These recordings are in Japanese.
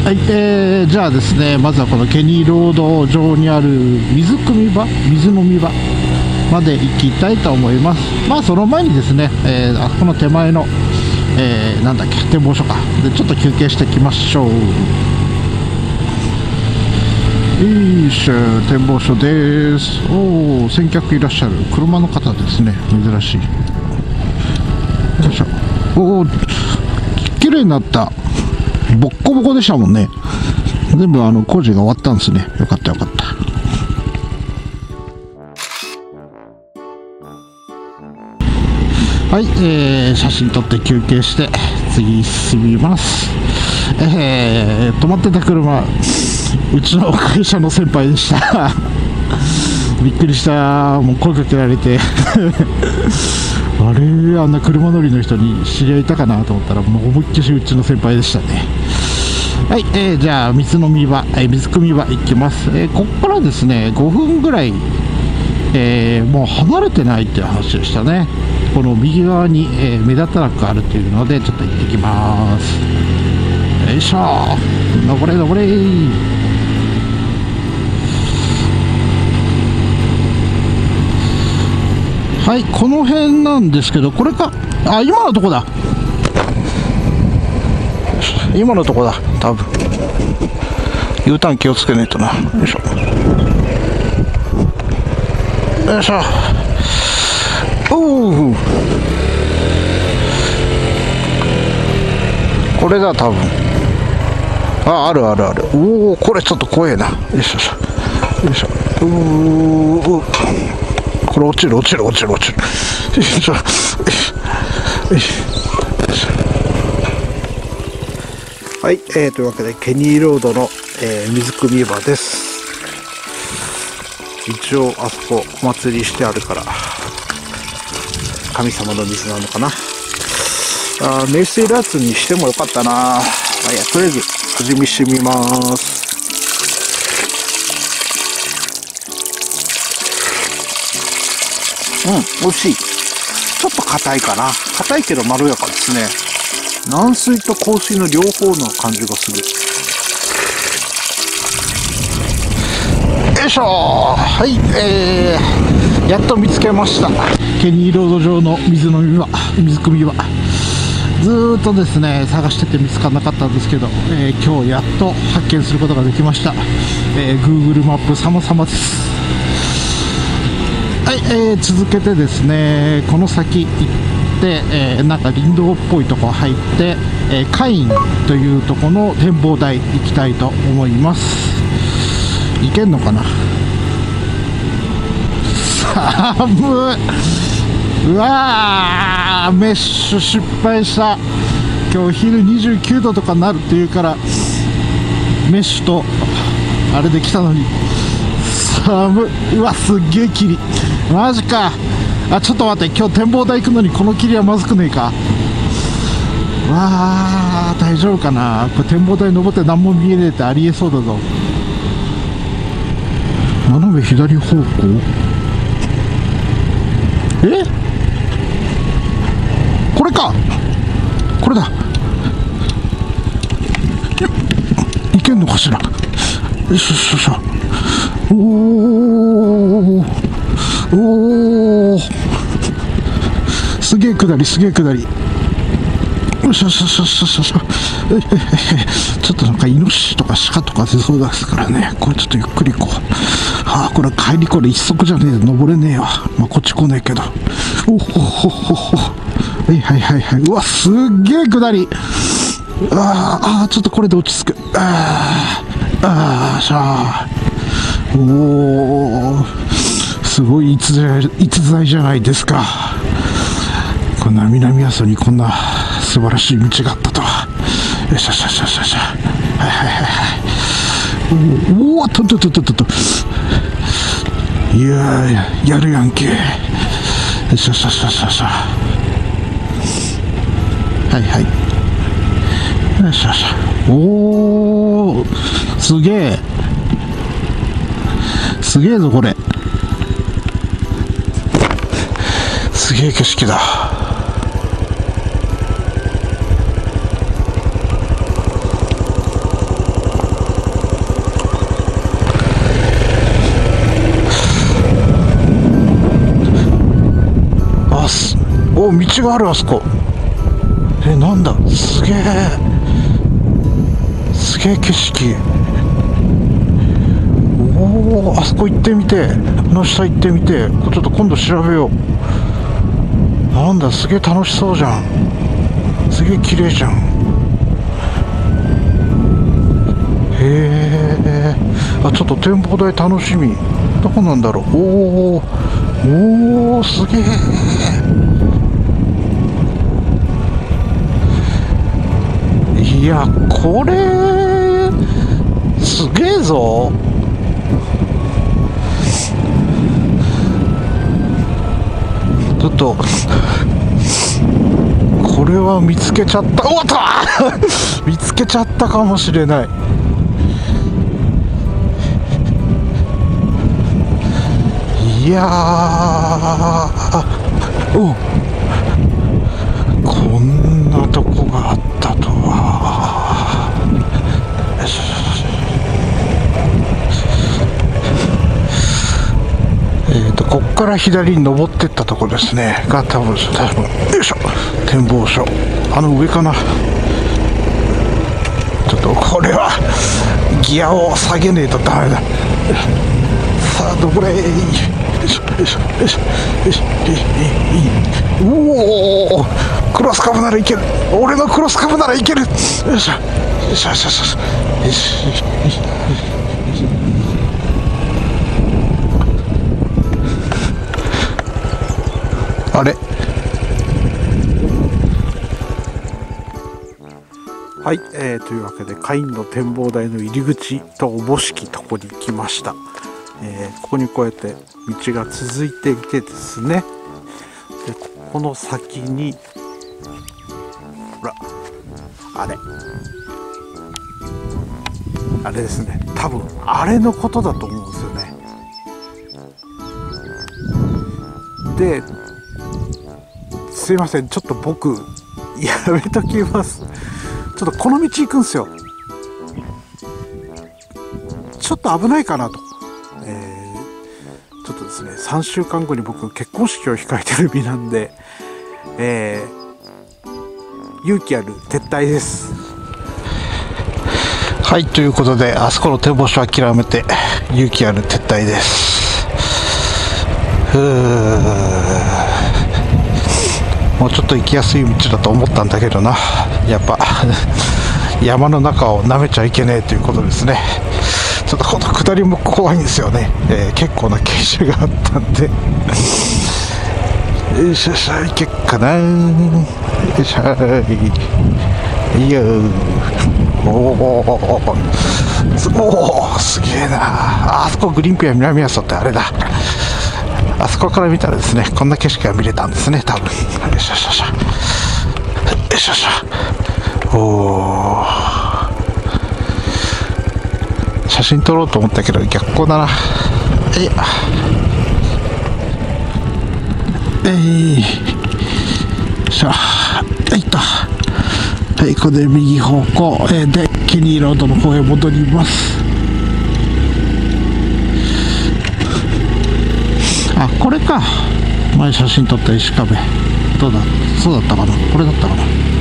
はい、じゃあですね、まずはこのケニーロード上にある水飲み場まで行きたいと思います。まあその前にですね、あそこの手前の、なんだっけ、展望所かでちょっと休憩してきましょう。いいしょ、展望所です。おお、先客いらっしゃる。車の方ですね、珍しい。よいしょ。おお、綺麗になった。ボッコボコでしたもんね。全部工事が終わったんですね。よかったよかった。はい、写真撮って休憩して次進みます。止まってた車、うちの会社の先輩でしたびっくりした。もう声かけられてあれ、あんな車乗りの人に知り合いたかなと思ったら、もう思いっきりうちの先輩でしたね。はい、じゃあ水汲み場行きます。ここからですね5分ぐらい、もう離れてないっていう話でしたね。この右側に、目立たなくあるっていうのでちょっと行ってきます。よいしょ、登れ登れ。はい、この辺なんですけど、これか、あ、今のとこだ、今のとこだ、多分 U ターン気をつけないとな。よいしょよいしょ。おお、これだ多分。あるあるある。おお、これちょっと怖えな。よいしょよいしょ。おお、これ落ちる落ちる落ちる落ちる。よいしょよいしょ。はい、というわけでケニーロードの、水汲み場です。一応あそこお祭りしてあるから神様の水なのかな。名水ラーツにしてもよかったな。まあ、いや、とりあえず味見してみます。美味しい。ちょっと硬いかな。硬いけどまろやかですね。軟水と硬水の両方の感じがする。よいしょ。はい、やっと見つけました。ケニーロード上の水汲み場。ずーっとですね探してて見つからなかったんですけど、今日やっと発見することができました。Google マップ様々です。はい、続けてですねこの先行って、なんか林道っぽいとこ入って、カインというとこの展望台行きたいと思います。行けんのかな。寒い。うわー、メッシュ失敗した。今日昼29度とかなるっていうからメッシュとあれで来たのに寒い。うわ、すっげえ霧。マジか。あ、ちょっと待って、今日展望台行くのにこの霧はまずくねえか。わー、大丈夫かな。これ展望台登って何も見えねえってありえそうだぞ。斜め左方向。これか、これだ。いけんのかしら。よしよしよし。おお、すげえ下り、すげえ下り。よしよしよしよしよしよし。ちょっとなんかイノシシとか鹿とか出そうですからね。これちょっとゆっくり行こう。これ帰りこれ一足じゃねえで登れねえわ。まあこっち来ねえけど。おほほほほ。はいはいはいはい。うわ、すっげえ下り。ちょっとこれで落ち着く。しゃー。おー、すごい逸材じゃないですか。こんな南阿蘇にこんな素晴らしい道があったとは。よしよしよしよしよし。はいはいはいはい。おお、いやー、やるやんけ。よしよしよしよしよし。はいはい。よしよし。おー、すげえ。すげえぞこれ。すげえ景色だ。 お、道がある、あそこ。なんだ、すげえ景色。おお、あそこ行ってみて、あの下行ってみて、ちょっと今度調べよう。なんだ、すげえ楽しそうじゃん。すげえ綺麗じゃん。へえ、あ、ちょっと展望台楽しみ。どこなんだろう。おお、すげえ。いや、これすげえぞ。ちょっとこれは見つけちゃった。おっと見つけちゃったかもしれない。いやー、お、こんなとこがあったとは。こっから左に登ってったとこですねが多分、よいしょ、展望所、あの上かな。ちょっとこれはギアを下げねえとダメだ。さあ、どこへ。おお、クロスカブならいける。俺のクロスカブならいける。よいしょよいしょよいしょよいしょ。あれ、はい、というわけでカインの展望台の入り口とおぼしきとこに来ました。ここにこうやって道が続いていてですね、でここの先にほら、あれですね、多分あれのことだと思うんですよね。ですいません、ちょっと僕やめときます。ちょっとこの道行くんですよ。ちょっと危ないかなと。ちょっとですね、3週間後に僕結婚式を控えてる身なんで、勇気ある撤退です。はい、ということであそこの展望所は諦めて勇気ある撤退です。もうちょっと行きやすい道だと思ったんだけどな、やっぱ山の中を舐めちゃいけねえということですね。ちょっとこの下りも怖いんですよね。結構な傾斜があったんでよいしょよいしょ、行けっかな。よいしょ、いいよ。おお、すげえな。あそこグリーンピア南阿蘇ってあれだ。あそこから見たらですね、こんな景色が見れたんですね、多分。よいしょよいしょよいしょよいしょ。おー、写真撮ろうと思ったけど逆光だな。しょ、いった。はい、ここで右方向、でケニーロードの方へ戻ります。あ、これか、前写真撮った石壁。どうだ、そうだったかな、これだったか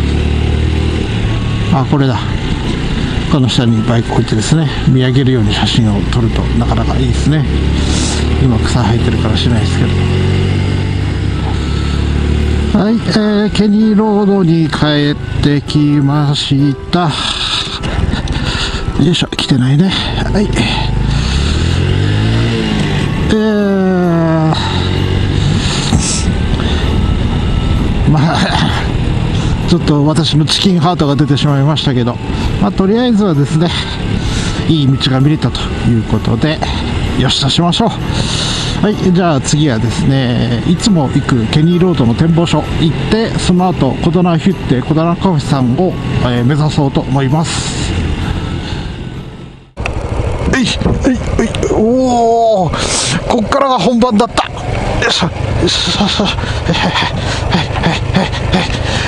な。あ、これだ。この下にバイク置いてですね、見上げるように写真を撮るとなかなかいいですね。今草生えてるからしないですけど。はい、ケニーロードに帰ってきました。よいしょ、来てないね。はい。まあちょっと私のチキンハートが出てしまいましたけど、まあ、とりあえずはですね、いい道が見れたということでよしとしましょう。はい、じゃあ次はですね、いつも行くケニーロードの展望所行って、その後コドナヒュッテコドナカフェさんを、目指そうと思います。おお、こっからが本番だった。よいしょよいしょよいしょ。